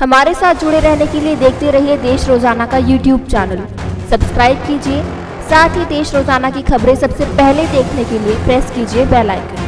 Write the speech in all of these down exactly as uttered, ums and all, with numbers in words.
हमारे साथ जुड़े रहने के लिए देखते रहिए देश रोजाना का यूट्यूब चैनल। सब्सक्राइब कीजिए, साथ ही देश रोजाना की खबरें सबसे पहले देखने के लिए प्रेस कीजिए बेल आइकन।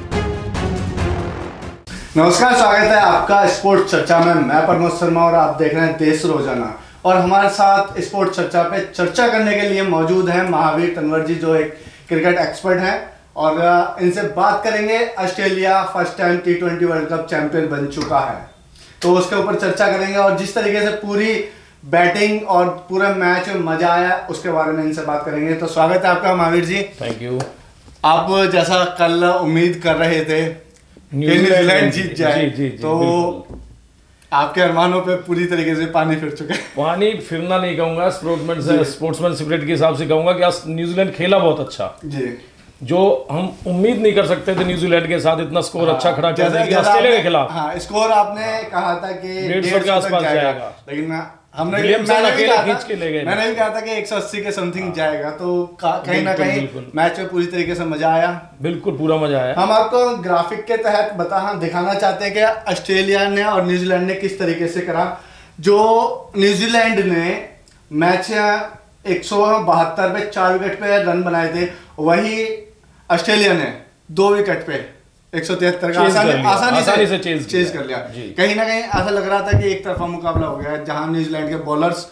नमस्कार, स्वागत है आपका स्पोर्ट्स चर्चा में। मैं प्रमोद शर्मा और आप देख रहे हैं देश रोजाना। और हमारे साथ स्पोर्ट्स चर्चा पे चर्चा करने के लिए मौजूद हैं महावीर तनवर जी, जो एक क्रिकेट एक्सपर्ट हैं, और इनसे बात करेंगे। Australia first time T twenty World Cup champion बन चुका है, तो उसके ऊपर चर्चा करेंगे। और जिस तरीके से पूरी बैटिंग और पूरा मैच में मजा आया, उसके बारे में इनसे बात करेंगे। तो स्वागत है आपका महावीर जी। Thank you. आप जैसा कल उम्मीद कर रहे थे न्यूजीलैंड जीत जाए, जी, जी, जी, तो आपके अरमानों पे पूरी तरीके से पानी फिर चुका है। पानी फिरना नहीं कहूंगा, स्पोर्ट्समैन से स्पोर्ट्समैन स्पिरिट के हिसाब से कहूंगा कि आज न्यूजीलैंड खेला बहुत अच्छा जी, जो हम उम्मीद नहीं कर सकते थे न्यूजीलैंड के साथ इतना स्कोर हाँ, अच्छा खड़ा कर जैसे देंगे ऑस्ट्रेलिया के खिलाफ। हाँ, स्कोर आपने कहा था कि डेढ़ सौ के आसपास जाएगा, लेकिन मैं हमने विलियमसन मैंने भी अकेले कहा खींच के ले था गए। मैंने भी कहा था कि एक सौ अस्सी के समथिंग हाँ, जाएगा, तो कहीं ना बिल्कुल, कहीं बिल्कुल। मैच में पूरी तरीके से मजा आया। बिल्कुल पूरा मजा आया। हम आपको ग्राफिक के तहत बता हम दिखाना चाहते हैं कि ऑस्ट्रेलिया ने और न्यूजीलैंड ने किस तरीके से करा। जो न्यूजीलैंड ने मैच एक सौ बहत्तर पे चार विकेट पे रन बनाए थे, वही ऑस्ट्रेलिया ने दो विकेट पे एक सौ तिहत्तर का आसानी, आसानी, आसानी से, से चेज चेज कर लिया। कहीं ना कहीं ऐसा लग रहा था कि एक तरफा मुकाबला हो गया, जहां न्यूजीलैंड के बॉलर्स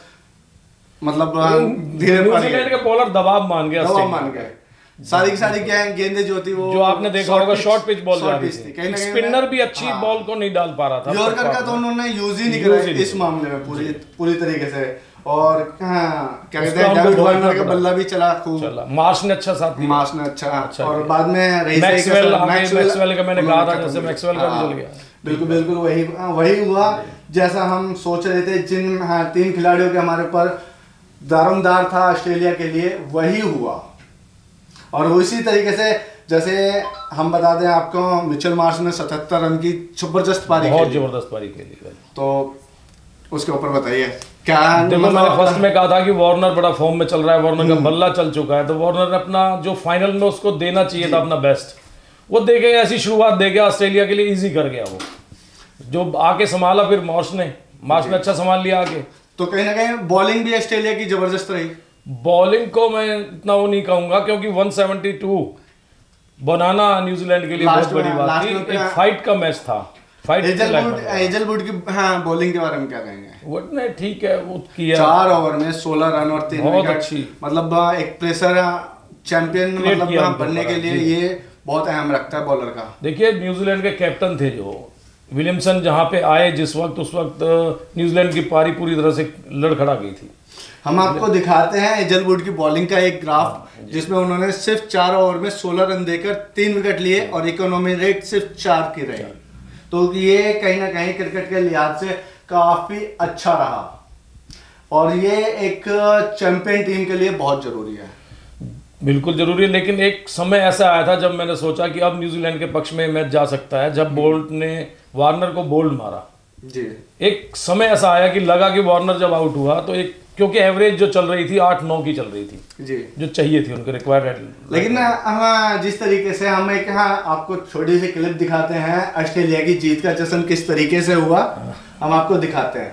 मतलब धीरे न्यूजीलैंड के बॉलर दबाव मान गए, दबाव मान गए। सारी की सारी क्या है, गेंदें जो थी वो जो आपने देखा होगा शॉर्ट पिच बॉल जा रही थी। थी, स्पिनर भी अच्छी हाँ, बॉल को नहीं डाल पा रहा था। यॉर्कर का तो उन्होंने यूज ही नहीं करा इस मामले में पूरी पूरी तरीके से। और हाँ, क्या कहते हैं, डेविड वार्नर का बल्ला भी चला खूब, चला। मार्श ने अच्छा साथ दिया, मार्श ने अच्छा, अच्छा और बाद में रईस मैक्सवेल मैक्सवेल का मैंने कहा था, जैसे मैक्सवेल का भी चल गया। बिल्कुल बिल्कुल वही वही हुआ जैसा हम सोच रहे थे। जिन हाँ, तीन खिलाड़ियों के हमारे ऊपर दारोमदार था ऑस्ट्रेलिया के लिए, वही हुआ। और उसी तरीके से जैसे हम बता दें आपको, मिचेल मार्श ने सतहत्तर रन की जबरदस्त पारी, बहुत जबरदस्त पारी खेली। तो उसके ऊपर बताइए क्या। देखो, मैंने फर्स्ट में कहा था कि वार्नर बड़ा फॉर्म में चल रहा है, वार्नर का बल्ला चल चुका है, तो वार्नर ने अपना जो फाइनल में उसको देना चाहिए था अपना बेस्ट, वो दे गया। ऐसी शुरुआत दे गया, ऑस्ट्रेलिया के लिए इजी कर गया वो, जो आके संभाला फिर मार्श ने मार्श ने अच्छा संभाल लिया आगे। तो कहीं ना कहीं बॉलिंग भी ऑस्ट्रेलिया की जबरदस्त रही। बॉलिंग को मैं इतना वो नहीं कहूंगा, क्योंकि एक सौ बहत्तर बनाना न्यूजीलैंड के लिए बहुत बड़ी बात थी। एक फाइट का मैच था, फाइट हेजलवुड की हाँ बॉलिंग के बारे में क्या कहेंगे? वो नहीं, ठीक है, वो किया चार ओवर में सोलह रन और तीन बहुत विकेट, अच्छी, मतलब एक प्रेशर चैंपियन मतलब बनने के लिए ये बहुत अहम रखता है बॉलर का। देखिए, न्यूजीलैंड के कैप्टन थे जो विलियमसन, जहां पे आए जिस वक्त, उस वक्त न्यूजीलैंड की पारी पूरी तरह से लड़खड़ा गई थी। हम आपको दिखाते हैं हेजलवुड की बॉलिंग का एक ग्राफ, जिसमें उन्होंने सिर्फ चार ओवर में सोलह रन देकर तीन विकेट लिए और इकोनॉमी रेट सिर्फ चार की रही। तो ये कहीं ना कहीं क्रिकेट के लिहाज से काफी अच्छा रहा, और ये एक चैंपियन टीम के लिए बहुत जरूरी है। बिल्कुल जरूरी है, लेकिन एक समय ऐसा आया था जब मैंने सोचा कि अब न्यूजीलैंड के पक्ष में मैच जा सकता है, जब बोल्ट ने वार्नर को बोल्ड मारा जी। एक समय ऐसा आया कि लगा कि वार्नर जब आउट हुआ तो एक, क्योंकि एवरेज जो चल रही थी आठ नौ की चल रही थी जी, जो चाहिए थी उनको रिक्वायर्ड। लेकिन हम जिस तरीके से हम एक हाँ आपको छोटी सी क्लिप दिखाते हैं ऑस्ट्रेलिया की जीत का जश्न किस तरीके से हुआ, हम आपको दिखाते हैं।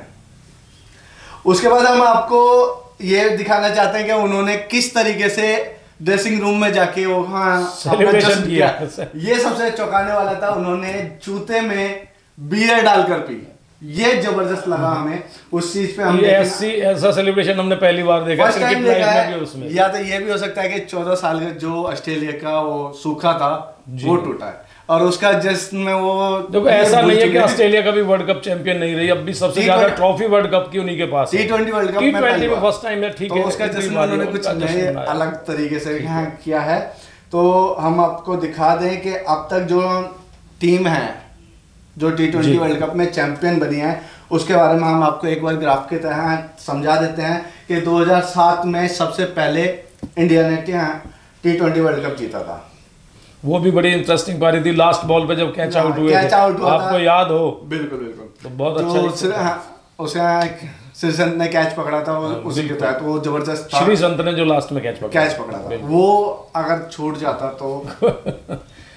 उसके बाद हम आपको ये दिखाना चाहते हैं कि उन्होंने किस तरीके से ड्रेसिंग रूम में जाके वो हाँ सेलिब्रेशन किया। ये सबसे चौंकाने वाला था। उन्होंने जूते में बियर डालकर पी, ये जबरदस्त लगा हमें उस चीज पे। हम ये ऐसी ऐसा सेलिब्रेशन हमने पहली बार देखा, फर्स्ट टाइम देखा है। उसमें या तो ये भी हो सकता है कि चौदह साल का जो ऑस्ट्रेलिया का वो सूखा था वो टूटा है, और उसका जश्न में वो देखो, ऐसा नहीं है कि ऑस्ट्रेलिया कभी वर्ल्ड कप चैंपियन नहीं रही, अब भी सबसे ज्यादा ट्रॉफी वर्ल्ड कप की उन्हीं के पास है। T twenty World Cup T twenty में फर्स्ट टाइम है, ठीक है, तो उसका जश्न उन्होंने कुछ नए अलग तरीके से किया है। तो हम आपको दिखा दें कि अब तक जो टीम है जो टी ट्वेंटी वर्ल्ड कप में चैंपियन बनी है, उसके बारे में हम आपको एक बार ग्राफ के तहत समझा देते हैं कि दो हज़ार सात में सबसे पहले इंडिया ने टी ट्वेंटी वर्ल्ड कप जीता था। वो भी बड़ी इंटरेस्टिंग पारी थी, लास्ट बॉल पे जब कैच आउट हुए कैच आउट हुआ आपको याद हो? बिल्कुल बिल्कुल, तो बहुत अच्छा उसे श्रीसंत ने कैच पकड़ा था, उसी के तहत वो जबरदस्त श्रीसंत ने जो लास्ट में कैच पकड़ा कैच पकड़ा था, वो अगर छूट जाता तो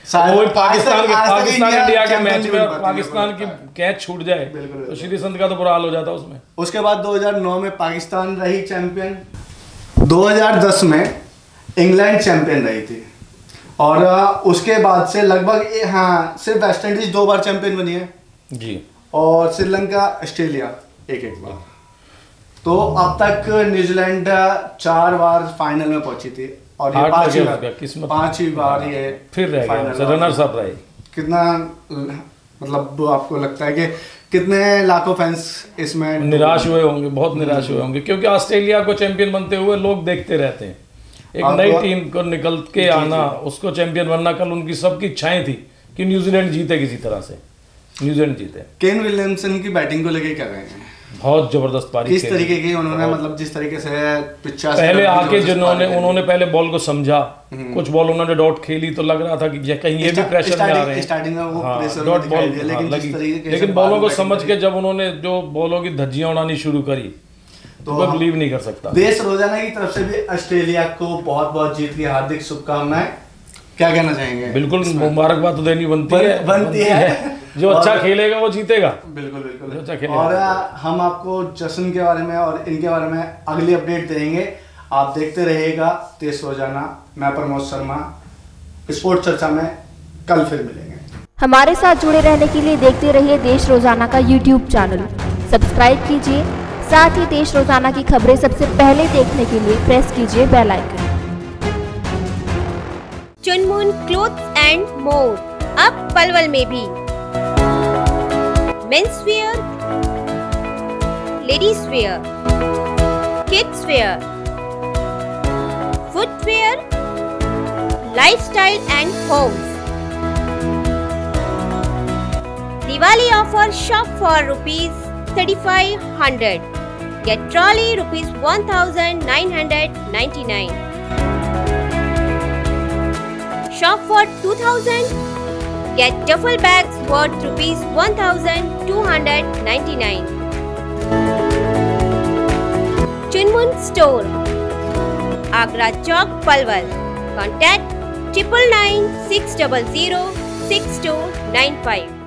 शायद वो आज पाकिस्तान तक- के आज तक पाकिस्तान इंडिया इंडिया के चैंपियन मैच नहीं में बन पाती, पाकिस्तान मेरे की को लगता है। कैच छूट जाए बिल्कुल, तो श्री संत का तो बुरा हाल हो जाता उसमें। उसके बाद दो हज़ार नौ में पाकिस्तान रही चैंपियन, दो हज़ार दस में इंग्लैंड चैंपियन रही थी, और अ, उसके बाद से लगभग ए- हाँ सिर्फ वेस्ट इंडीज दो बार चैंपियन बनी है, जी, और श्रीलंका ऑस्ट्रेलिया एक एक बार। तो अब तक न्यूजीलैंड चार बार फाइनल में पहुंची थी, और ये हार्ट पांचवी लगे बार उसका, किस्मत पांचवी बार ये फिर रह final गया, में रनर्स अप रहे। कितना मतलब आपको लगता है कि कितने लाखों फैंस इसमें निराश हुए होंगे, बहुत निराश हुए होंगे, क्योंकि ऑस्ट्रेलिया को चैंपियन बनते हुए लोग देखते रहते हैं। एक अब नई वो- टीम को निकल के आना, उसको चैंपियन बनना, कल उनकी सबकी इच्छाएं थी कि न्यूजीलैंड जीते, किसी तरह से न्यूजीलैंड जीते। केन विलियमसन की बैटिंग को लेके क्या कहेंगे? बहुत जबरदस्त पारी किस खेली। तरीके की उन्होंने मतलब जिस तरीके से पिचासी पहले रन की आके जबरदस्त जिन्होंने पारी खेली। उन्होंने पहले बॉल को समझा, कुछ बॉल उन्होंने डॉट खेली तो लग रहा था कि ये कहीं ये भी स्टा- प्रेशर में आ स्टार्टिंग- रहे हैं। स्टार्टिंग में वो हाँ, प्रेशर में डॉट दिखाई बॉल दिया, लेकिन हाँ, जिस लगी। तरीके से लेकिन बाद बॉलों को में समझ बैटिंग के जब उन्होंने जो बॉलों की धज्जियां उड़ानी शुरू करी तो मैं हम- बिलीव नहीं कर सकता। देश रोजाना की तरफ से भी ऑस्ट्रेलिया को बहुत बहुत जीत की हार्दिक शुभकामनाएं। क्या कहना चाहेंगे? बिल्कुल इसमें? मुबारकबाद तो देनी बनती बन- है, बनती है। जो अच्छा और- खेलेगा वो जीतेगा। बिल्कुल बिल्कुल। अच्छा खेलेगा। और आ, हम आपको जश्न के बारे में और इनके बारे में अगली अपडेट देंगे। आप देखते रहिएगा देश रोजाना। मैं प्रमोद शर्मा, स्पोर्ट्स चर्चा में कल फिर मिलेंगे। हमारे साथ जुड़े रहने के लिए देखते रहिए देश रोजाना का यूट्यूब चैनल। सब्सक्राइब कीजिए, साथ ही देश रोजाना की खबरें सबसे पहले देखने के लिए प्रेस कीजिए bell icon. Chunmun clothes and more अब पलवल में भी men's wear, ladies wear, kids wear, footwear, lifestyle and homes. Diwali offer shop for rupees thirty-five hundred. Get trolley rupees one thousand nine hundred ninety-nine. Shop for two thousand. Get duffel bags worth rupees one thousand two hundred ninety-nine. Chunmun Store, Agra Chowk, Palwal. Contact triple nine six zero zero six two nine five.